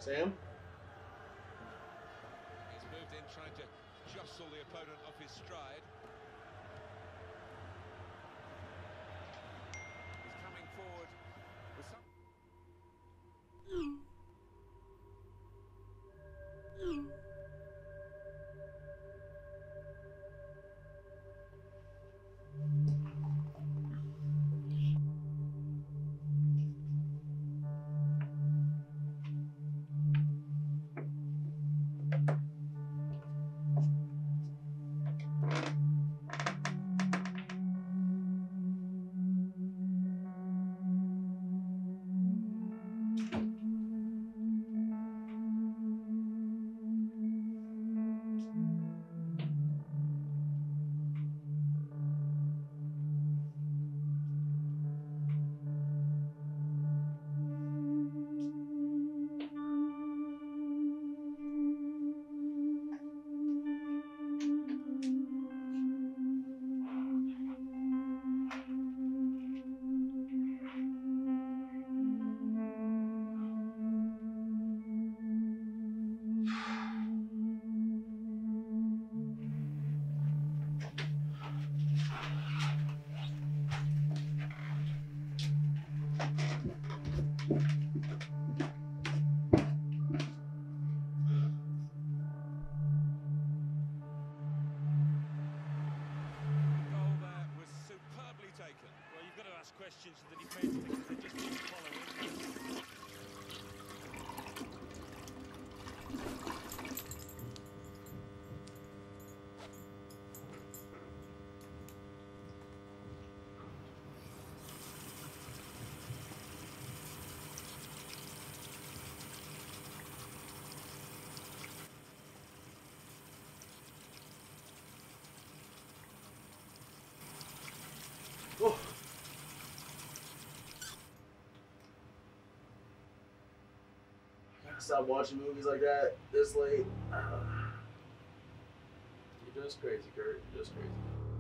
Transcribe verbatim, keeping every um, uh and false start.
Sam? He's moved in trying to jostle the opponent off his stride. He's coming forward with some... Well, you've got to ask questions to the defence because they just keep following. Oh. Gotta stop watching movies like that this late. Uh, you're just crazy, Kurt. You're just crazy.